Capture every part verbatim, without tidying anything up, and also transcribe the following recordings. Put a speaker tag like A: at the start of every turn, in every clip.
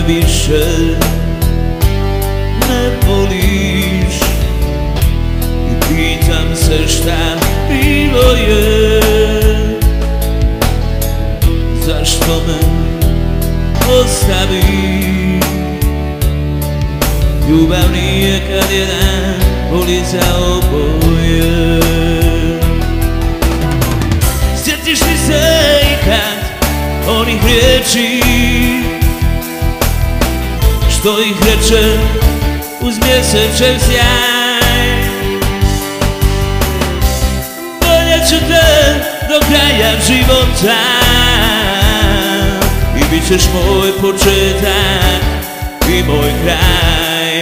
A: više ne voliš. I pitam se šta bilo je, zašto me ostavi. Ljubav nije kad jedan voli za oboje. Sjetiš li se ikad onih riječi što ih reče uz mjesečev sjaj? Voljet ću te do kraja života i bit ćeš moj početak i moj kraj.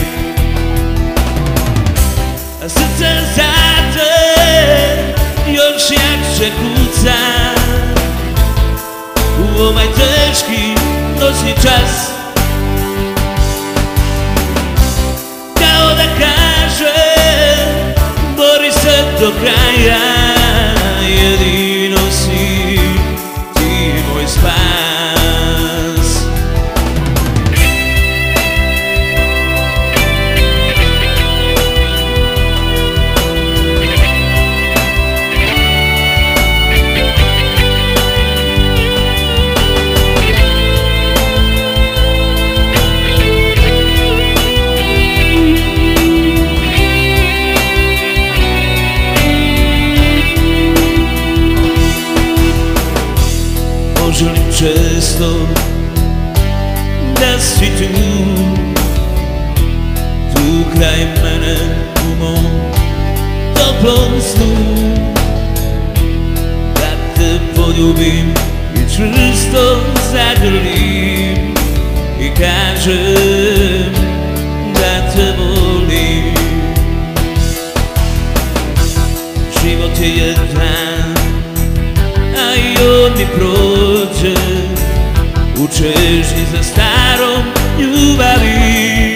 A: A srce za te još jače kuca u ovaj teški noćni čas, kao da kaže bori se do kraja, jedino si ti moj spas. Želim često da si tu, tu kraj mene u mom toplom snu, da te poljubim i čvrsto zagrlim i kažem da te volim. Život je jedan, a i on mi prođe u čežnji za starom ljubavi.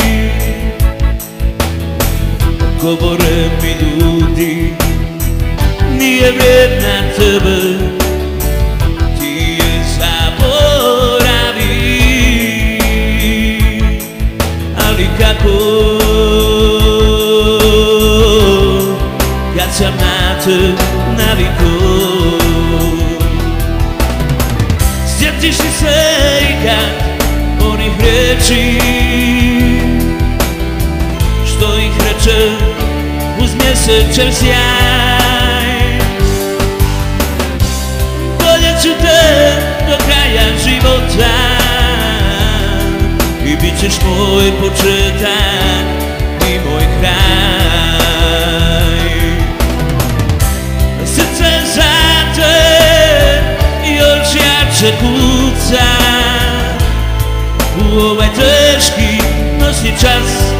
A: Govore mi ljudi, nije vrijedna tebe, ti je zaboravi. Ali kako kad sam na te navikao? Sjetiš li se ikad onih riječi što ih reče uz mjesečev sjaj? Voljet ću te do kraja života i bit ćeš moj početak i moj kraj. Srce za te još jače kuca u ovaj teški noćni čas,